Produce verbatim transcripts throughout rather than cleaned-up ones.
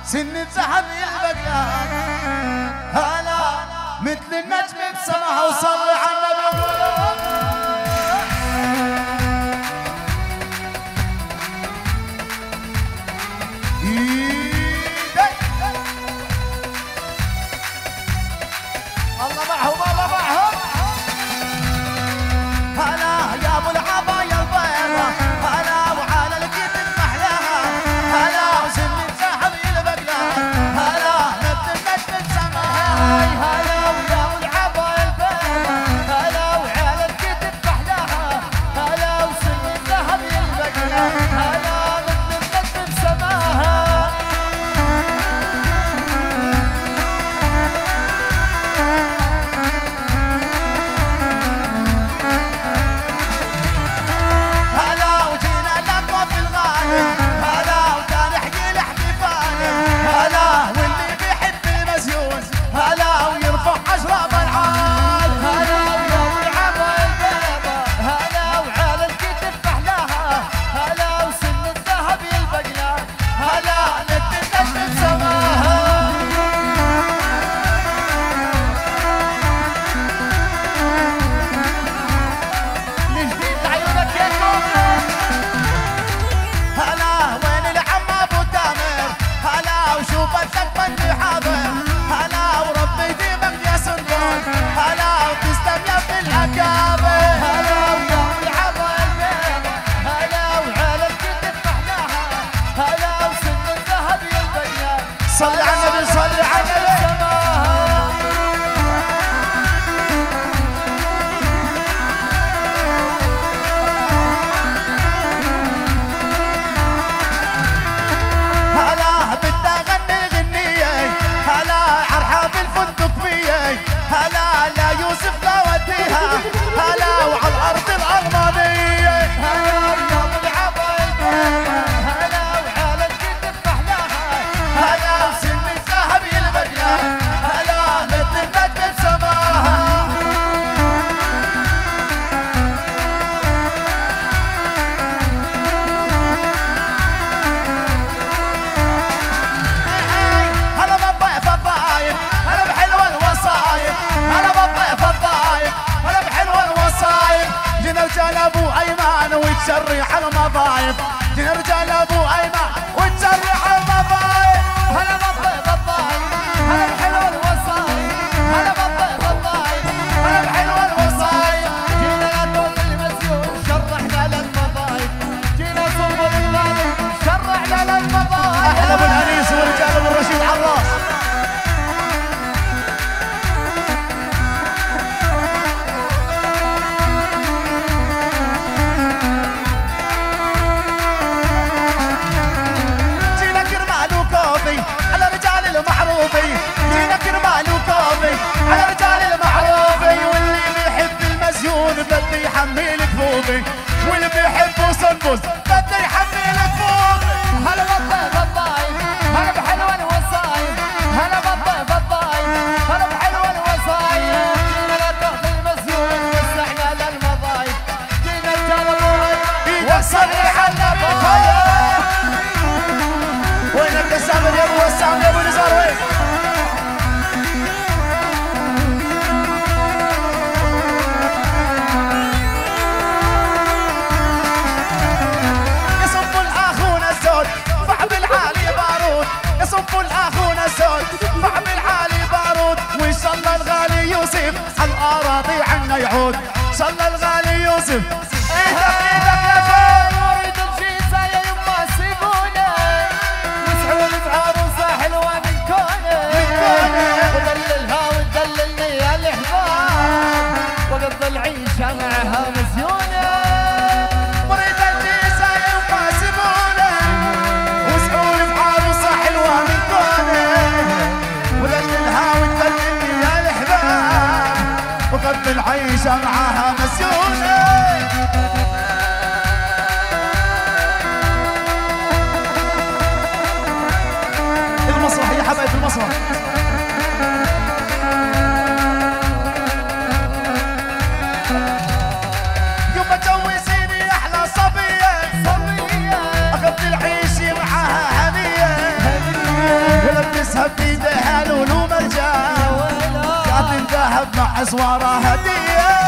سن الذهب يلبقى هلا مثل النجم بسماها وصلي على النبي. الله معهم الله معهم. هلا يا ابو العباية البيضة هلا وعلى الكتف محلاها هلا وسن الذهب يلبق لها هلا مثل النجم بسماها هلا ويا ابو العباية البيضة هلا وعلى الكتف محلاها هلا وسن الذهب يلبق لها هلا مثل النجم بسماها. صلي على النبي صلي على النبي. هلا بدي اغني غنية هلا عرحة بالفندق مية هلا لا يوسف لا وديها هلا وعلى الارض الارمانية هلا يا ابو العباية هلا وعلى الكتف محلاها هلا هلا مثل النجم بسماها. هلا بالضيف الضايف هلا بحلوة الوصايف هلا بالضيف الضايف هلا بحلوة الوصايف. جينا رجال ابو ايمان وتشرح المضايف جينا رجال ابو ايمان وتشرح المضايف. هلا بالضيف الضايف هلا بحلوة الوصايف هلا بالضيف الضايف هلا بحلوة الوصايف. جينا نطول المسيون شرحنا للمضايف جينا صوب الغالي شرحنا للمضايف. احلى ابو الانيس ورجال ابو الرشيد عراس. جينا كرمال وكوفي على رجال المعروفي جينا كرمال وكوفي على رجال المعروفي واللي بيحب المزيون بدي يحمل كفوفي واللي بيحب سنبوس بدي يحمل كفوفي. هلا بالضيف الضايف هلا بحلوة الوصايف هلا بالضيف الضايف هلا بحلوة الوصايف. جينا لا تاخذ المزيون وسعنا للمضايف جينا رجال ابو وسعنا على المضايف. وينك يا سامر يا ابو وسام يا ابو نزار وين؟ يصب الاخونا الزود فحم العالي بارود يصب الاخونا الزود فحم العالي بارود. وان شاء الله الغالي يوسف على الاراضي عنا يعود ان شاء الله الغالي يوسف. اهدى بايدك يا فوق اريد الجيزه يا يما سيبونا وسعود بعروسه حلوه من كونه ودللها وتدللني يا الاحباب وقضي العيشه معها مزيونه. اريد الجيزه يا يما سيبونا وسعود بعروسه حلوه من كونه ودللها وتدللني يا الاحباب وقضي العيشه معها مزيونه. المسرح يا حبايب المسرح. يوم جوزيني احلى صبيه صبيه اقضي العيش معاها هنيه ازواره هديه.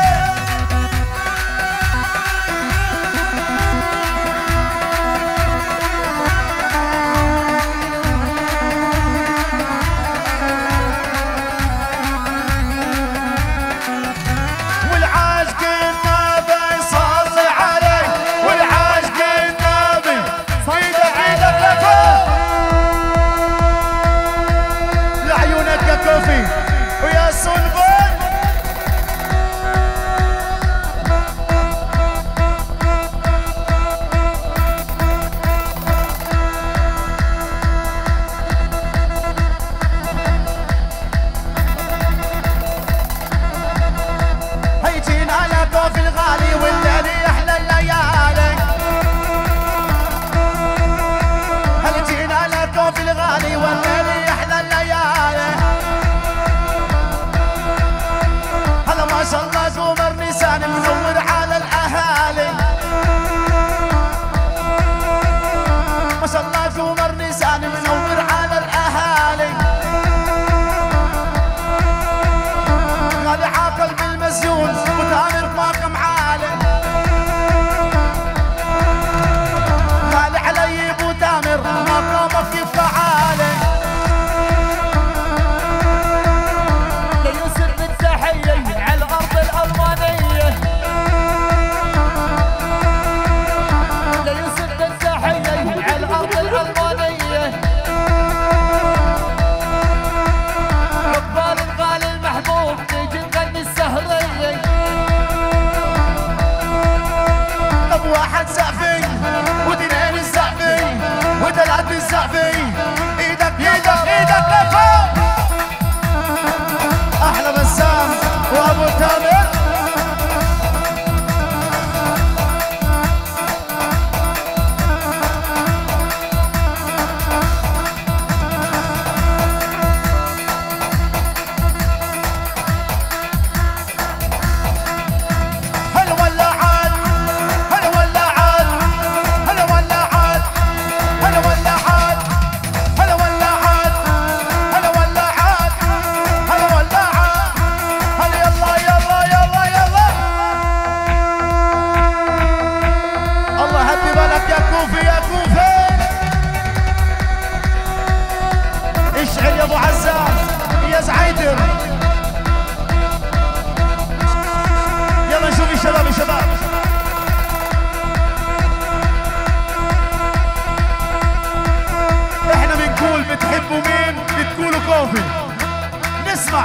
نسمع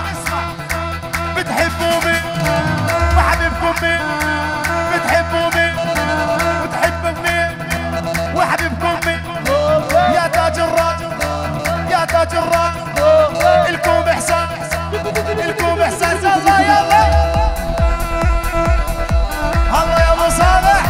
بتحبوا مين وحبيبكم مين؟ بتحبوا مين وتحب مين وحبيبكم مين؟ يا تاج الراجل يا تاج الراجل الكم احسان الكم احسان. يلا يلا الله يا ابو صالح.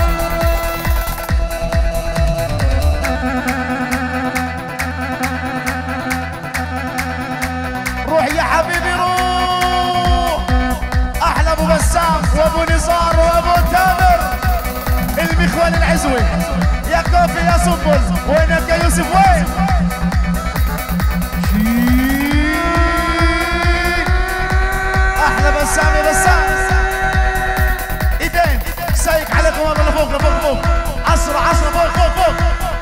روح يا حبيبي روح. احلى ابو بسام وابو نزار وابو تامر المخوان العزوي يا كوفي يا سنبل. وينك يا يوسف وين؟ احلى بسام يا بسام. ايدين سايق عليكم والله لفوق لفوق فوق. عشرة عشرة فوق فوق فوق.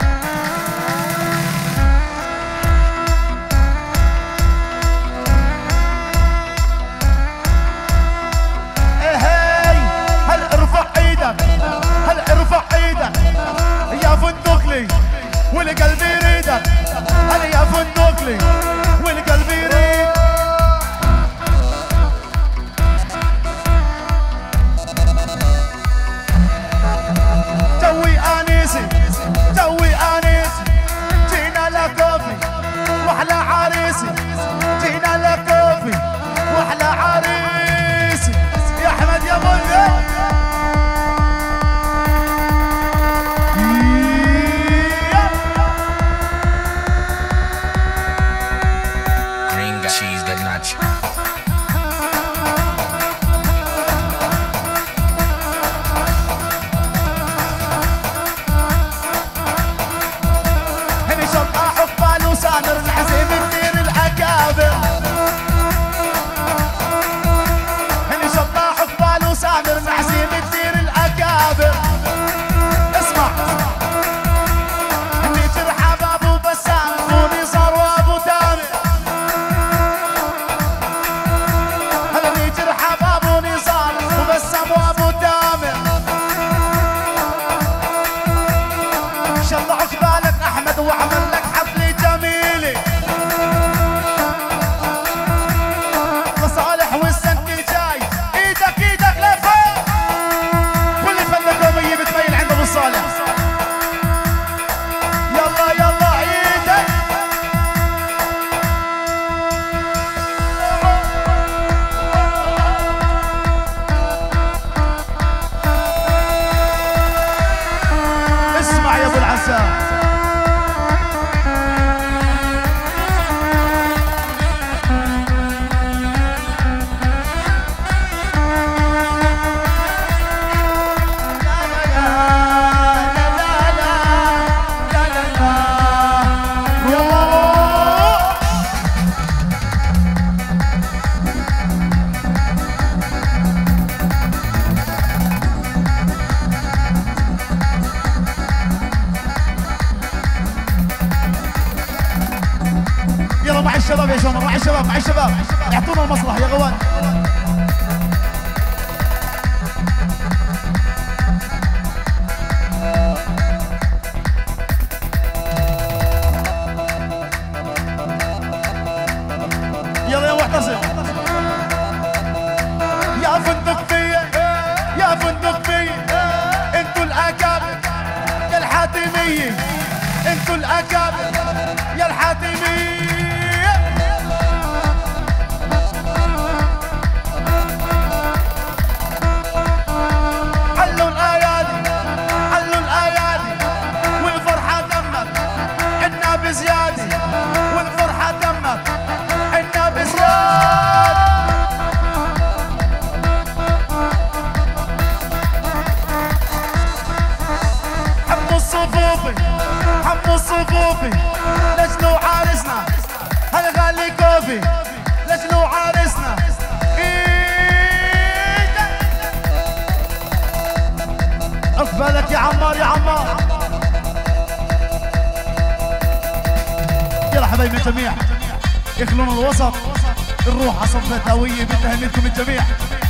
هلا ارفع ايدك يا فندقلي والقلب يريدك. هلا يا فندقلي والقلب يريد. جوي انيسي جوي انيسي جينا لكوفي واحلى عريسي. جينا لكوفي واحلى عريسي يا احمد يا مولى. شاء الله عقبالك احمد واعمل لك حفله جميله مصالح والسنه الجاي ايدك ايدك لفوق كل فنان قوميه بتميل عند ابو صالح يلا يلا ايدك اسمع يا ابو العسام مع الشباب يا جماعه مع الشباب مع الشباب اعطونا المسرح يا غوان يلا يا معتصم يا فندقية يا فندقية انتوا الاكابر يا الحاتمية انتوا الاكابر يا الحاتمية بزيادة والفرحة تمت حنا بزيادة حموا الصفوفي حموا الصفوفي لجلو عارسنا هالغالي كوفي لجلو عارسنا ايدك عقبالك يا عمار يا عمار يلا حبايبي الجميع يخلون الوسط الروح صفة هوية بدها منكم الجميع